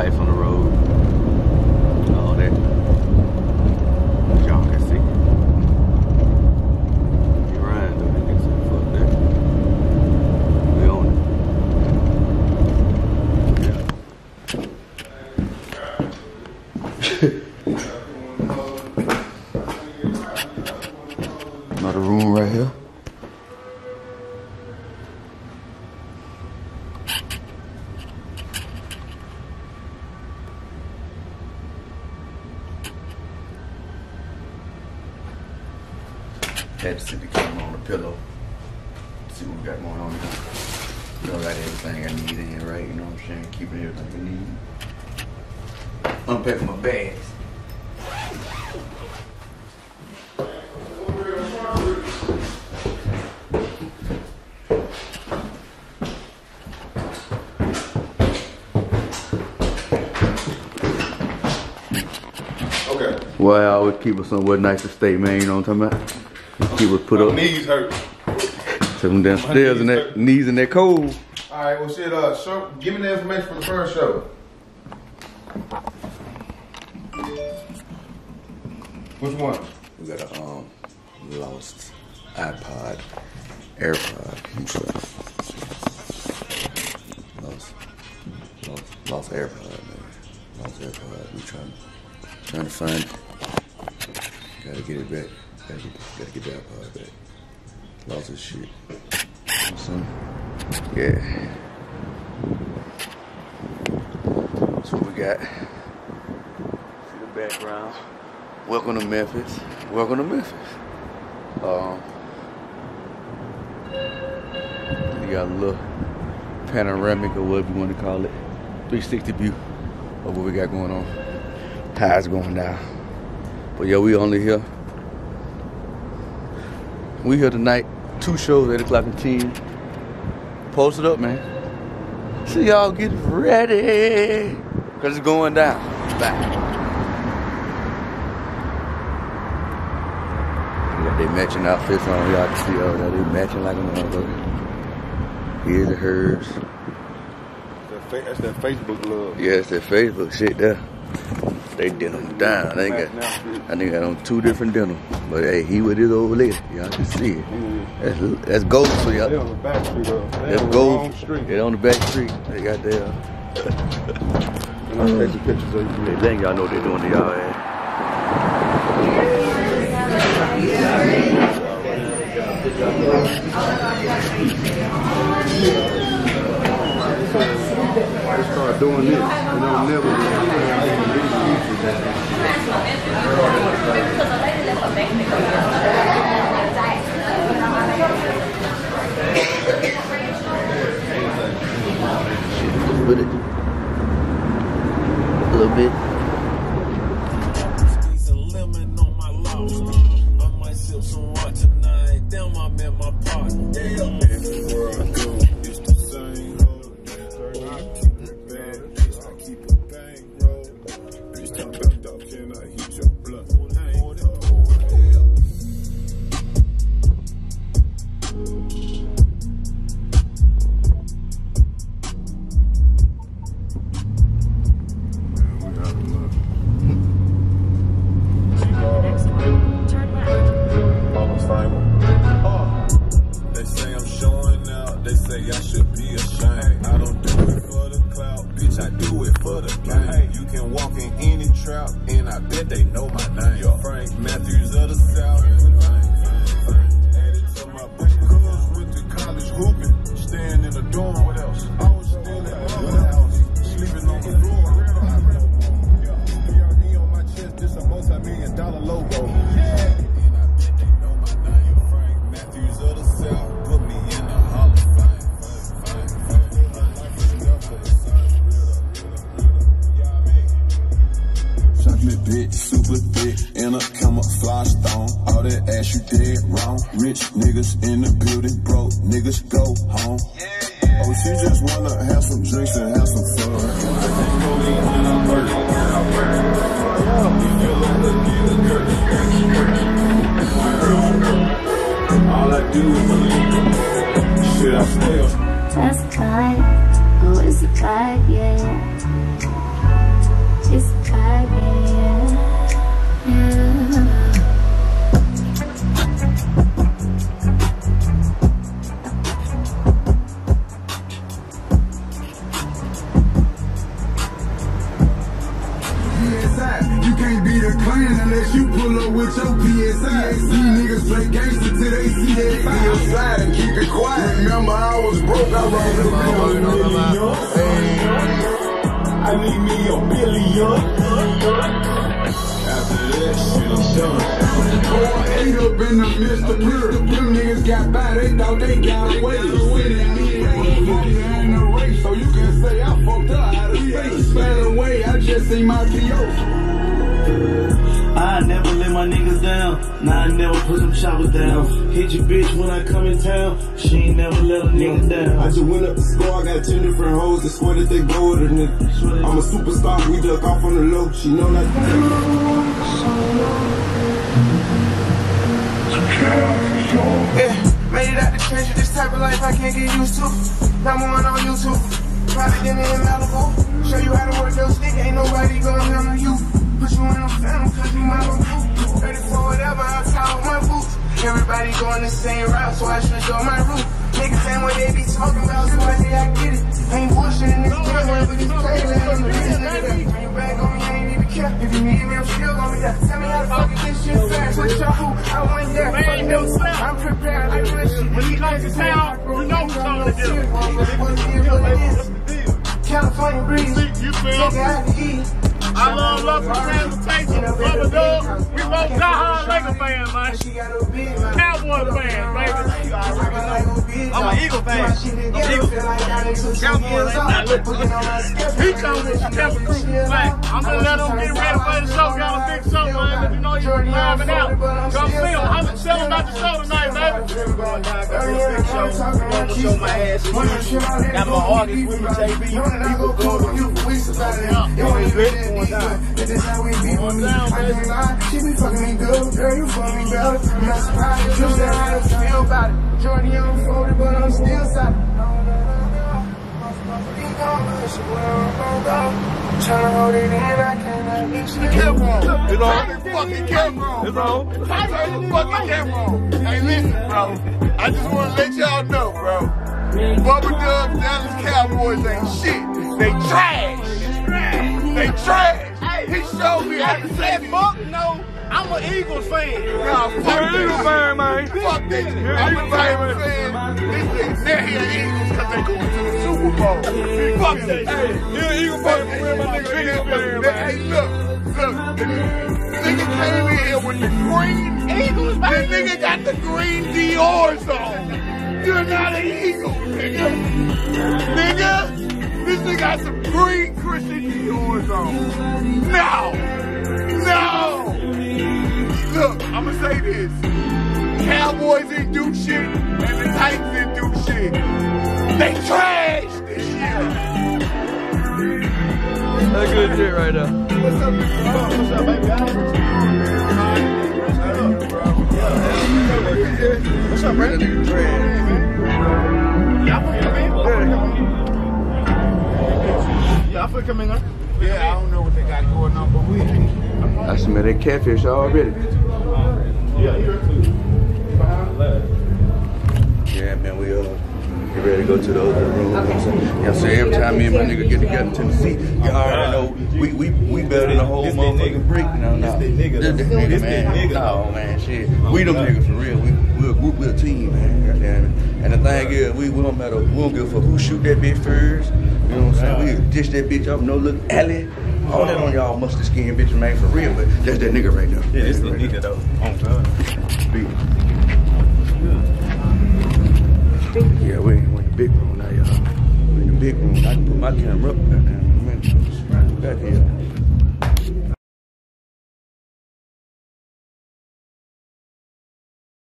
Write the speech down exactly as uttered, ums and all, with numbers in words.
life on the road. All that. Y'all can see. You riding though, you can see. Fuck that. We on it. Another room right here. Had to sit the camera on the pillow. See what we got going on here. You know, I got everything I need in here, right? You know what I'm saying? Keeping everything I need. Unpacking my bags. Okay. Well, I always keep us somewhere nice to stay, man. You know what I'm talking about? Keep us put my up. Knees hurt. Take them downstairs and that hurt. Knees in that cold. All right. Well, shit. Uh, show. Give me the information from the first show. Which one? We got a um lost iPod, AirPod. I'm sorry. Lost, lost, lost AirPod, man. Lost AirPod. We trying, trying to find it. Gotta get it back. Gotta get, gotta get that iPod back. Lost his shit. Awesome. Yeah. That's what we got. See the background. Welcome to Memphis. Welcome to Memphis. Um, you got a little panoramic or whatever you want to call it. three sixty view of what we got going on. Tide's going down. But yeah, we only here. We here tonight. Two shows, eight o'clock and ten. Post it up, man. So y'all get ready. Cause it's going down. Bye. They matching outfits on, y'all can see over there. They matching like a motherfucker. Here's the hers. That's that Facebook love. Yeah, it's that Facebook shit there. They denim down. They got, I think got on two different denim. But hey, he with his old lady. Y'all can see it. That's, that's gold for y'all. They on the back street though. That's gold. They on the back street. They got their. And I'll take some pictures of you. They think y'all know what they're doing to y'all ass. I start doing this, and I'll never do it. With it. A little bit. Unless you pull up with your P S I. These niggas play gangster till they see that fire. Slide and keep it quiet. Remember I was broke, I rolled a million. I need me a billion. After that shit, I'm done. Eight up in the Mister Mirror. Them niggas got by, they thought they got away. Sitting me in the race, so you can say I fucked up out of space. By the way, I just seen my P O. I never let my niggas down. Nah, I never put some choppers down. Hit your bitch when I come in town. She ain't never let a nigga down. I just went up the score. I got ten different hoes that swear that they go with a nigga. I'm a superstar. We duck off on the low. She know not to yeah, made it out the trenches. This type of life I can't get used to. Number one on YouTube. Probably dinner in Malibu. Show you how to work your stick. Ain't nobody gonna handle you. Put you in a phantom cause you my boo. Ready for whatever, I'll tie with my boots. Everybody going the same route, so I switch on my route. Niggas ain't what they be talking about, so I say I get it. I ain't bullshitting this game, wherever these players, I'm the reason nigga that. When you back on me, I ain't even care. If you need me, I'm still gonna be there. Tell me how to fucking get shit fast. Switch your who, I went there. I'm prepared, I do this shit. When he comes to town, you know what's gonna do. California breeze, nigga, I can eat. I love love for transportation. Bubba dog. We both die-hard Laker fans, man. Cowboy fans, baby. I'm an Eagle fan. I'm Eagle. Cowboy, He told me to tell the crew. Man, I'm gonna let them get ready for the show. Got a big show, man. Let you know you're driving out. Come see them. I'm gonna tell them about the show tonight, baby. I'm gonna show my ass. Got my August with me, J B. You go go to you. This is how we be with me. I can't lie, she be fucking me good. Girl, you fuck me better. I'm not surprised. You said how to feel about it. Jordan, you don't fold it, but I'm still solid. Tryna hold it in, I cannot be shit. Camera on. It's on. Fucking camera on. It's on. Turn the fucking camera on. Hey, listen, bro. I just want to let y'all know, bro. Bubba Dub, Dallas Cowboys ain't shit. They trash. They trash. He showed me how to say fuck no. I'm an Eagles fan. Nah, fuck that. Eagles fan, man. Fuck that. I'm a Titans fan. They're here Eagles because they going to the Super Bowl. Fuck that. Hey, you're an Eagles fan. My nigga Eagles fan, man. Hey, look, look. The nigga came in here with the green Eagles. The nigga got the green Dior's on. You're not an Eagle, nigga. Nigga. This nigga got some green Christian Dior's on. No! No! Look, I'ma say this. Cowboys didn't do shit, and the Titans didn't do shit. They trashed this year. That's good shit right now. What's up, Mister What's up, baby? What's up, Brandon? Nigga trash. Y'all put him in? Yeah, I feel coming up. Yeah, I don't know what they got going on, but we. I smell that catfish already. Yeah, here too. Yeah, man, we uh get ready to go to the other room. You know what I'm saying? You know what I'm saying? Every time me and my nigga get together in Tennessee, you already know we we we better than the whole motherfucking brick. No, no. This nigga, this nigga, man. No, man, shit. We them niggas for real. We we're a group, we're a team, man. Goddamn it. And the thing is, we, we don't matter. We don't give a fuck who shoot that bitch first. You know what I'm saying? We dish that bitch up, no look alley. All that on y'all mustard skin bitch, man, for real. But that's that nigga right now. Yeah, it's the nigga though. On time. Yeah, we in the big room now, y'all. We in the big room. I can put my camera up. Goddamn, back here.